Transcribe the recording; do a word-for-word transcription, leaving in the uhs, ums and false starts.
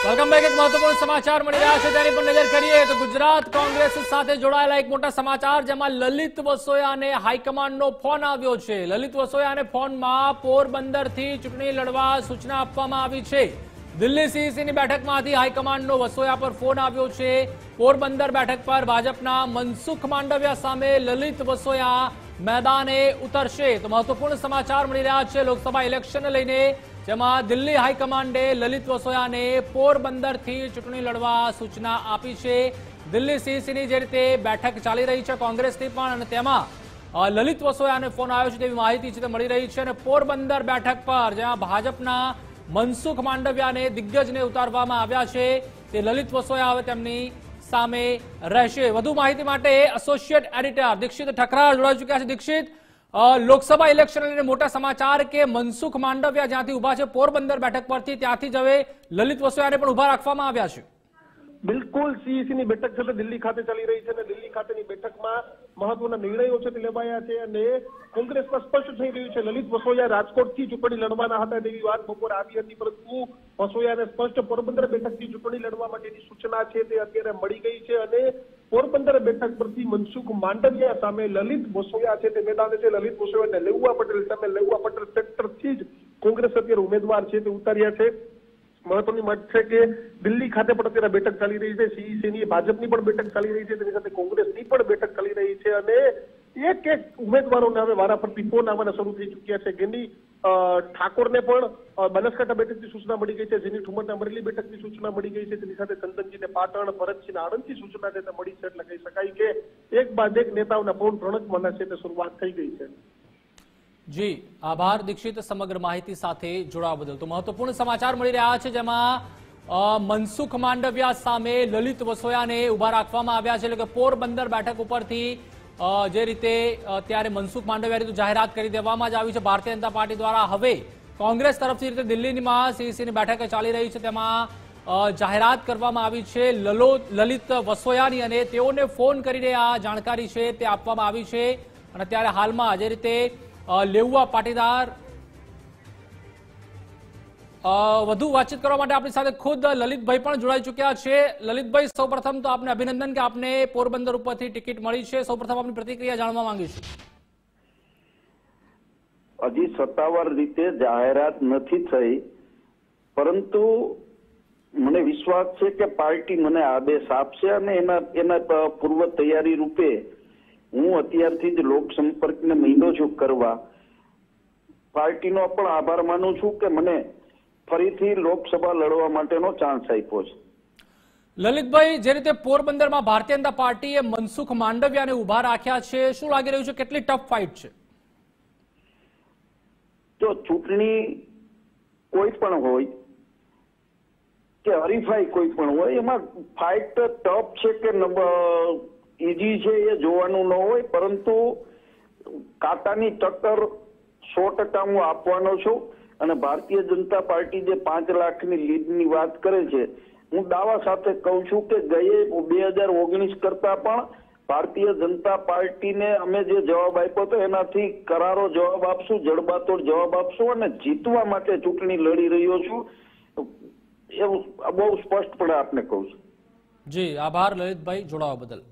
Welcome back. એક મહત્વપૂર્ણ સમાચાર મળી રહ્યા છે તેની પર નજર કરીએ તો ગુજરાત કોંગ્રેસ સાથે જોડાયેલા એક મોટા સમાચાર, જેમાં લલિત વસોયાને હાઈકમાન્ડનો ફોન આવ્યો છે। લલિત વસોયાને ફોનમાં પોરબંદરથી ચૂંટણી લડવા સૂચના આપવામાં આવી છે। દિલ્હી સીઈસીની બેઠકમાંથી હાઈકમાન્ડનો વસોયા પર ફોન આવ્યો છે। પોરબંદર બેઠક પર ભાજપના મનસુખ માંડવિયા સામે લલિત વસોયા मैदाने उतरशे। तो महत्वपूर्ण समाचार मळी रह्या छे लोकसभा इलेक्शन लईने, जेमां दिल्ही हाईकमांडे ललित वसोयाने पोरबंदरथी चूंटणी लड़वा सूचना आपी छे। दिल्ही सीईसीनी जे रीते बैठक चाली रही छे कोंग्रेसनी पण, अने तेमां ललित वसोयाने फोन आव्यो छे तेवी माहिती छे ते मळी रही छे। अने पोरबंदर बैठक पर ज्यां भाजपना मनसुख मांडवियाने दिग्गजने उतारवामां आव्या छे, ते ललित वसोया हवे तेमनी सामे रहेशे। વધુ માહિતી માટે એસોસિએટ એડિટર દીક્ષિત ઠકરાર જોડાઈ ચૂક્યા છે। દીક્ષિત, લોકસભા ઇલેક્શન લઈને મોટા સમાચાર કે મનસુખ માંડવિયા જ્યાંથી ઉભા છે પોરબંદર બેઠક પરથી, ત્યાંથી જ હવે લલિત વસોયાને પણ ઉભા રાખવામાં આવ્યા છે। બિલકુલ, સીઈસીની બેઠક છે દિલ્હી ખાતે ચાલી રહી છે અને દિલ્હી ખાતેની બેઠકમાં મહત્વના નિર્ણયો છે તે લેવાયા છે અને કોંગ્રેસમાં સ્પષ્ટ થઈ રહ્યું છે લલિત વસોયા રાજકોટથી ચૂંટણી લડવાના હતા તેવી વાત બપોરે આવી હતી, પરંતુ વસોયાને સ્પષ્ટ પોરબંદર બેઠકથી ચૂંટણી લડવા માટેની સૂચના છે તે અત્યારે મળી ગઈ છે અને પોરબંદર બેઠક પરથી મનસુખ માંડવિયા સામે લલિત વસોયા છે તે મેદાને છે। લલિત વસોયા અને લેઉવા પટેલ સામે લેઉવા પટેલ સેક્ટરથી જ કોંગ્રેસ અત્યારે ઉમેદવાર છે તે ઉતાર્યા છે। મહત્વની વાત છે કે દિલ્હી ખાતે પણ અત્યારે બેઠક ચાલી રહી છે, સીઈસીની ભાજપની પણ બેઠક ચાલી રહી છે, તેની સાથે કોંગ્રેસની પણ બેઠક ચાલી રહી છે અને એક એક ઉમેદવારોને હવે વારાફરતી ફોન આવવાના શરૂ થઈ ચૂક્યા છે। ગેની ઠાકોરને પણ બનાસકાંઠા બેઠકની સૂચના મળી ગઈ છે, જેની ઠુમરના અમરેલી બેઠકની સૂચના મળી ગઈ છે, તેની સાથે ચંદનજીને પાટણ, ભરતસિંહને આણંદથી સૂચના છે તે મળી છે। એટલે કહી શકાય કે એક બાદ એક નેતાઓના ફોન પ્રણકવાના છે તે શરૂઆત થઈ ગઈ છે। જી આભાર દીક્ષિત સમગ્ર માહિતી સાથે જોડાવા બદલ। તો મહત્વપૂર્ણ સમાચાર મળી રહ્યા છે, જેમાં મનસુખ માંડવિયા સામે લલિત વસોયાને ઉભા રાખવામાં આવ્યા છે। એટલે કે પોરબંદર બેઠક ઉપરથી જે રીતે ત્યારે મનસુખ માંડવિયાની જાહેરાત કરી દેવામાં જ આવી છે ભારતીય જનતા પાર્ટી દ્વારા। હવે કોંગ્રેસ તરફથી રીતે દિલ્હીમાં સીઈસીની બેઠક ચાલી રહી છે, તેમાં જાહેરાત કરવામાં આવી છે લલિત વસોયાની અને તેઓને ફોન કરીને આ જાણકારી છે તે આપવામાં આવી છે। અને ત્યારે હાલમાં જે રીતે લેઉવા પાટીદાર વધુ વાતચીત કરવા માટે આપણી સાથે ખુદ લલિતભાઈ પણ જોડાઈ ચૂક્યા છે। લલિતભાઈ, સૌપ્રથમ તો આપને અભિનંદન કે આપને પોરબંદર ઉપરથી ટિકિટ મળી છે। સૌપ્રથમ આપની પ્રતિક્રિયા જાણવા માંગીશું। હજી સત્તાવાર રીતે જાહેરાત નથી થઈ, પરંતુ મને વિશ્વાસ છે કે પાર્ટી મને આદેશ આપશે અને એના એના પૂર્વ તૈયારી રૂપે હું અત્યારથી જ લોક સંપર્કને મહિનો છું કરવા। પાર્ટીનો પણ આભાર માનું છું કે મને ફરીથી લોકસભા લડવા માટેનો ચાન્સ આપ્યો છે। લલિતભાઈ, જે રીતે પોરબંદરમાં ભારતીય જનતા પાર્ટીએ મનસુખ માંડવિયાને ઉભા રાખ્યા છે, શું લાગી રહ્યું છે, કેટલી ટફ ફાઇટ છે? તો ચૂંટણી કોઈ પણ હોય કે હરીફાઈ કોઈ પણ હોય, એમાં ફાઇટ ટફ છે કે ઈજી છે એ જોવાનું ન હોય, પરંતુ કાંટાની ટક્કર સો ટકા હું આપવાનો છું અને ભારતીય જનતા પાર્ટી જે પાંચ લાખની લીડની વાત કરે છે, હું દાવા સાથે કહું છું કે ગયે બે હજાર ઓગણીસ કરતા પણ ભારતીય જનતા પાર્ટીને અમે જે જવાબ આપ્યો હતો એનાથી કરારો જવાબ આપશું, જડબાતોડ જવાબ આપશું અને જીતવા માટે ચૂંટણી લડી રહ્યો છું, એવું બહુ સ્પષ્ટપણે આપને કહું છું। જી આભાર લલિતભાઈ જોડાવા બદલ।